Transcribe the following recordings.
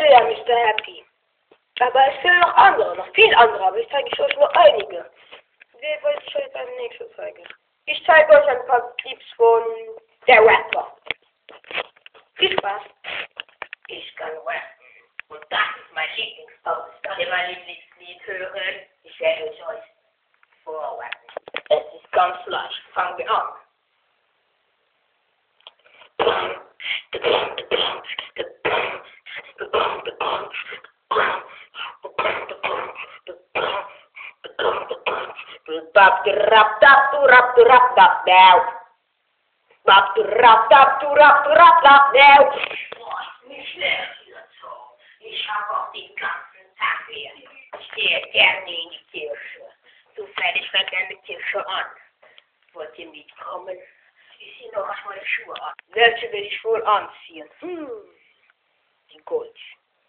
sehr, Mr. Happy. Aber es fehlen noch andere, noch viel andere, aber ich zeige euch nur einige. Wer wollte ich euch als nächstes zeigen? Ich zeige euch ein paar Clips von der Rapper. Viel Spaß. Ich kann rappen. Und das ist mein Lieblingspost. Wollt ihr mein Lieblingslied hören? Ich werde es euch vorrappen. Es ist ganz leicht. Fangen wir an. Bap to rap tap to rap to rap tap now. Bap to rap tap to rap to rap tap now. Boah, ist nicht schlecht dieser Song. Ich habe auch den ganzen Tag Ferien. Ich gehe gerne in die Kirche. Zufällig fängt eine Kirche an. Wollt ihr mitkommen? Ich ziehe noch mal meine Schuhe an. Welche will ich wohl anziehen? Die Gold.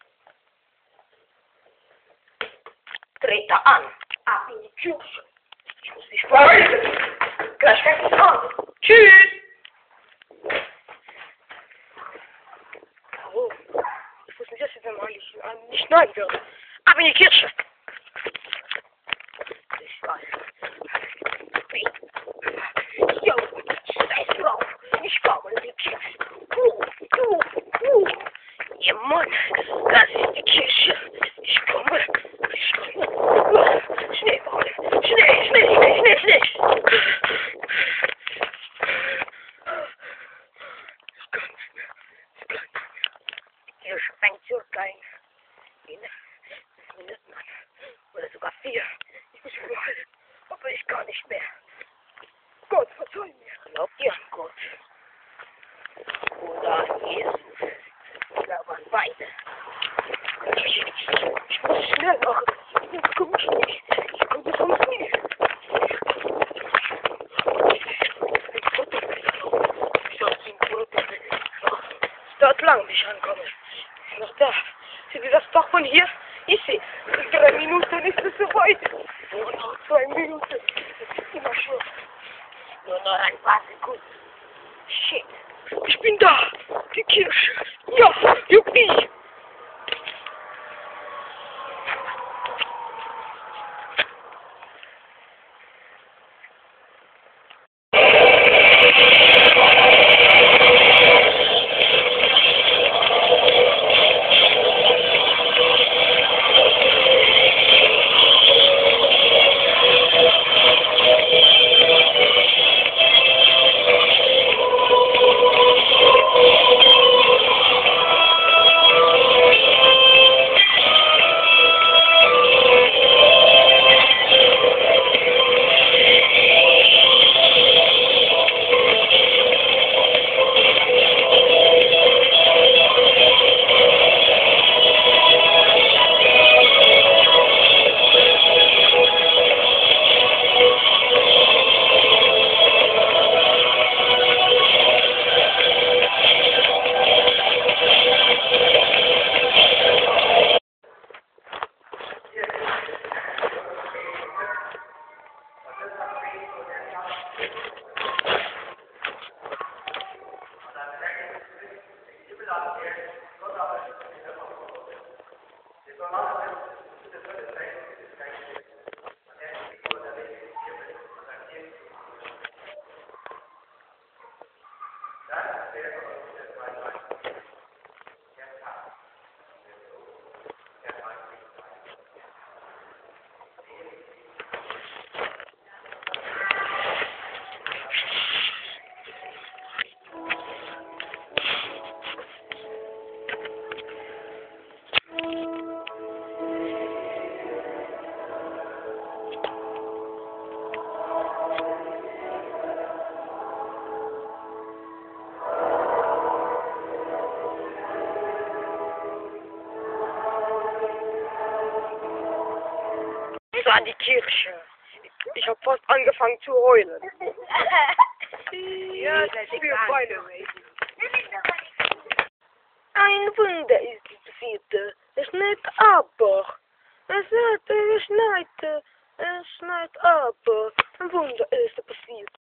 Dreht da an. Ab in die Kirche. Ich muss mich freuen. Gleich fängt es an. Tschüss! Oh, ich wusste nicht, dass ich dann nicht nein würde. Ab in die Kirche! Ich weiß. Jo, scheiß drauf. Ich komme in die Kirche. Ja, Mann, das ist die Kirche. Ich komme. Schneeball. Schnee. Die Kirche fängt zu sein. In 5 Minuten an. Oder sogar 4. Ich muss überall. Aber ich kann nicht mehr. Gott, verzeih mir. Glaubt ihr an Gott? Oder an Jesus? Ich glaube an beide. Ich muss schnell machen. Jetzt komme ich nicht. Ich komme sonst nie. Es dauert lang, bis ich ankomme. Ist noch da. Seht ihr das Dach von hier? Ich sehe. In 3 Minuten ist es soweit. Nur noch 2 Minuten. Das ist immer schon. Nur noch ein paar Sekunden. Shit. Ich bin da. Die Kirche. Ja, juppie. An die Kirche. Ich habe fast angefangen zu heulen. Ja, das ist für beide. Ein Wunder ist es passiert. Es schneit aber. Es schneit aber. Ein Wunder ist passiert.